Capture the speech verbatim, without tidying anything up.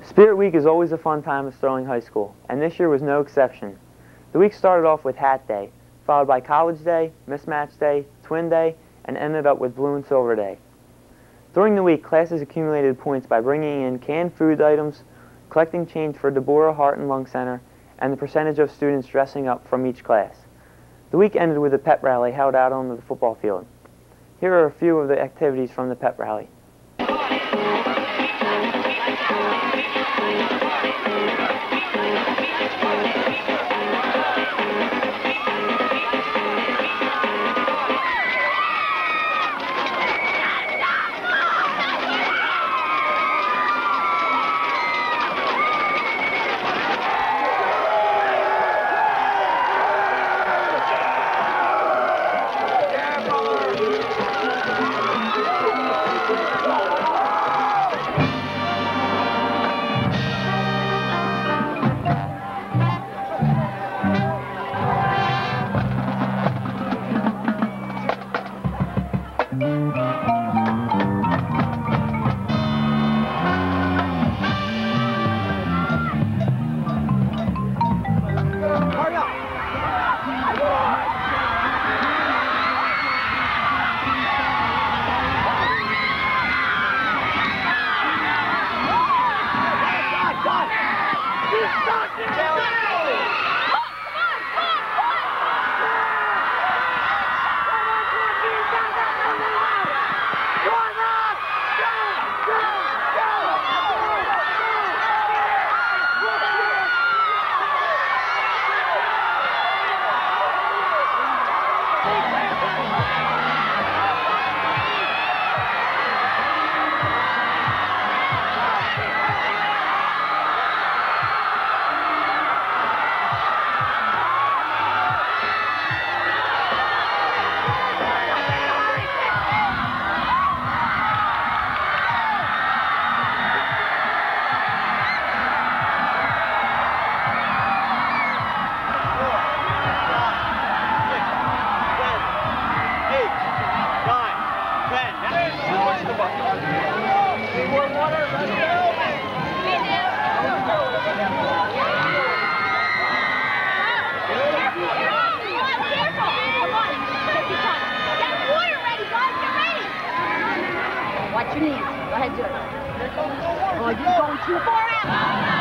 Spirit Week is always a fun time at Sterling High School, and this year was no exception. The week started off with Hat Day, followed by College Day, Mismatch Day, Twin Day, and ended up with Blue and Silver Day. During the week, classes accumulated points by bringing in canned food items, collecting change for Deborah Heart and Lung Center, and the percentage of students dressing up from each class. The week ended with a pep rally held out on the football field. Here are a few of the activities from the pep rally. Watch your knees. Go ahead, do it. Oh, you're going too far out.